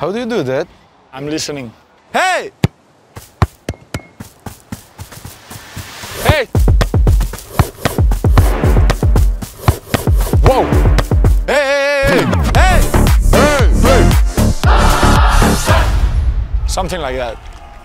How do you do that? I'm listening. Hey! Hey! Whoa! Hey! Hey! Hey! Hey! Something like that.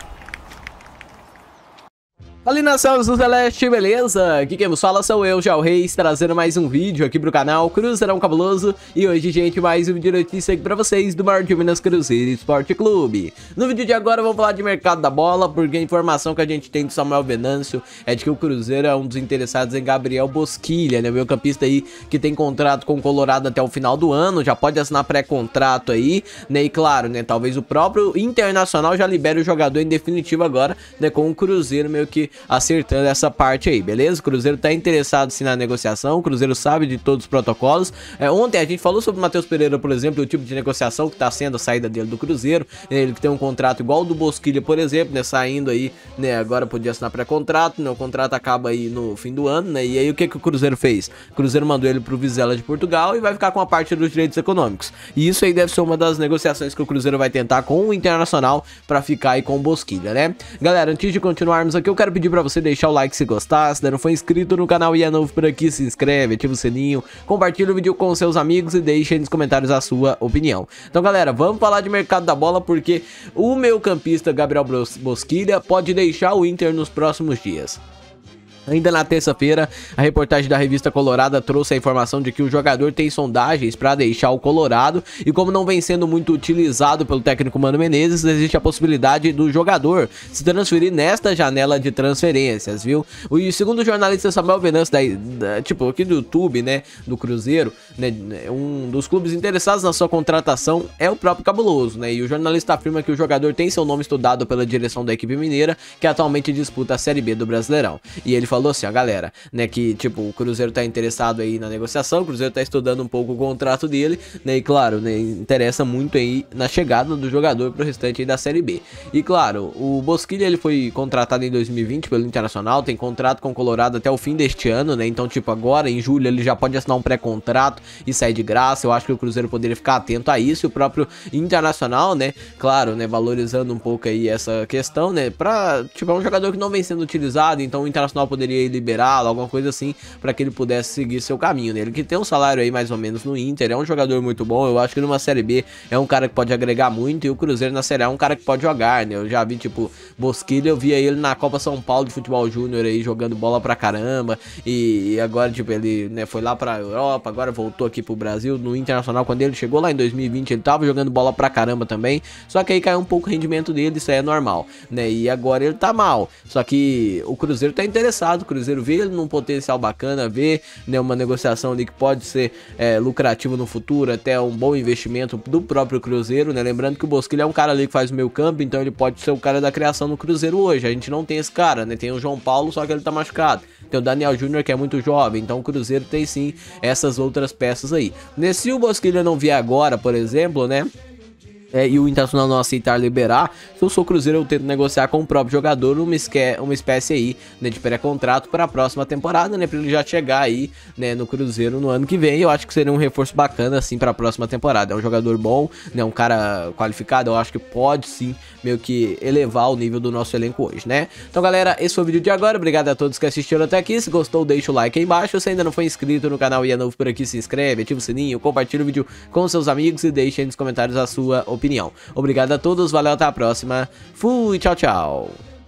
Fala, nações do Celeste, beleza? Aqui quem vos fala sou eu, Jal Reis, trazendo mais um vídeo aqui pro canal Cruzeirão Cabuloso. E hoje, gente, mais um vídeo de notícia aqui pra vocês do maior de Minas, Cruzeiro Esporte Clube. No vídeo de agora vamos falar de mercado da bola, porque a informação que a gente tem do Samuel Venâncio é de que o Cruzeiro é um dos interessados em Gabriel Bosquilha, né? O meio-campista aí que tem contrato com o Colorado até o final do ano, já pode assinar pré-contrato aí, né? E claro, né, talvez o próprio Internacional já libere o jogador em definitivo agora, né, com o Cruzeiro meio que acertando essa parte aí, beleza? O Cruzeiro tá interessado sim na negociação, o Cruzeiro sabe de todos os protocolos. Ontem a gente falou sobre o Matheus Pereira, por exemplo, o tipo de negociação que tá sendo a saída dele do Cruzeiro, né? Ele que tem um contrato igual ao do Bosquilha, por exemplo, né? Saindo aí, né? Agora podia assinar pré-contrato, né? O contrato acaba aí no fim do ano, né? E aí o que o Cruzeiro fez? O Cruzeiro mandou ele pro Vizela de Portugal e vai ficar com a parte dos direitos econômicos. E isso aí deve ser uma das negociações que o Cruzeiro vai tentar com o Internacional pra ficar aí com o Bosquilha, né? Galera, antes de continuarmos aqui, eu quero pedir pra você deixar o like se gostar, se não for inscrito no canal e é novo por aqui, se inscreve, ativa o sininho, compartilha o vídeo com seus amigos e deixa aí nos comentários a sua opinião. Então, galera, vamos falar de mercado da bola, porque o meio campista Gabriel Bosquilha pode deixar o Inter nos próximos dias. Ainda na terça-feira, a reportagem da revista Colorada trouxe a informação de que o jogador tem sondagens para deixar o Colorado e como não vem sendo muito utilizado pelo técnico Mano Menezes, existe a possibilidade do jogador se transferir nesta janela de transferências, viu? E segundo o jornalista Samuel Venâncio, tipo aqui do YouTube, né, do Cruzeiro, né, um dos clubes interessados na sua contratação é o próprio Cabuloso, né? E o jornalista afirma que o jogador tem seu nome estudado pela direção da equipe mineira, que atualmente disputa a Série B do Brasileirão. E ele falou assim, ó, galera, né, que tipo, o Cruzeiro tá interessado aí na negociação, o Cruzeiro tá estudando um pouco o contrato dele, né, e claro, né, interessa muito aí na chegada do jogador pro restante aí da Série B. E claro, o Bosquilha, ele foi contratado em 2020 pelo Internacional, tem contrato com o Colorado até o fim deste ano, né, então tipo, agora em julho ele já pode assinar um pré-contrato e sair de graça. Eu acho que o Cruzeiro poderia ficar atento a isso, e o próprio Internacional, né, claro, né, valorizando um pouco aí essa questão, né, pra, tipo, é um jogador que não vem sendo utilizado, então o Internacional poderia liberá-lo, alguma coisa assim, para que ele pudesse seguir seu caminho, né? Ele que tem um salário aí mais ou menos no Inter, é um jogador muito bom. Eu acho que numa Série B é um cara que pode agregar muito, e o Cruzeiro na Série A é um cara que pode jogar, né? Eu já vi, tipo, Bosquilha, eu via ele na Copa São Paulo de Futebol Júnior aí, jogando bola pra caramba, e agora, tipo, ele, né, foi lá pra Europa, agora voltou aqui pro Brasil, no Internacional. Quando ele chegou lá em 2020, ele tava jogando bola pra caramba também, só que aí caiu um pouco o rendimento dele, isso aí é normal, né? E agora ele tá mal, só que o Cruzeiro tá interessado, o Cruzeiro vê ele num potencial bacana, vê, né, uma negociação ali que pode ser lucrativa no futuro, até um bom investimento do próprio Cruzeiro, né? Lembrando que o Bosquilha é um cara ali que faz o meio campo, então ele pode ser o cara da criação no Cruzeiro hoje. A gente não tem esse cara, né? Tem o João Paulo, só que ele tá machucado. Tem o Daniel Júnior, que é muito jovem, então o Cruzeiro tem sim essas outras peças aí. Se o Bosquilha não vier agora, por exemplo, né, e o Internacional não aceitar liberar, se eu sou Cruzeiro, eu tento negociar com o próprio jogador uma espécie aí, né, de pré-contrato para a próxima temporada, né, para ele já chegar aí, né, no Cruzeiro no ano que vem. Eu acho que seria um reforço bacana assim para a próxima temporada. É um jogador bom, né, um cara qualificado. Eu acho que pode sim meio que elevar o nível do nosso elenco hoje, né? Então, galera, esse foi o vídeo de agora. Obrigado a todos que assistiram até aqui. Se gostou, deixa o like aí embaixo. Se ainda não foi inscrito no canal e é novo por aqui, se inscreve, ativa o sininho, compartilha o vídeo com seus amigos e deixa aí nos comentários a sua opinião. Obrigado a todos, valeu, até a próxima. Fui, tchau, tchau.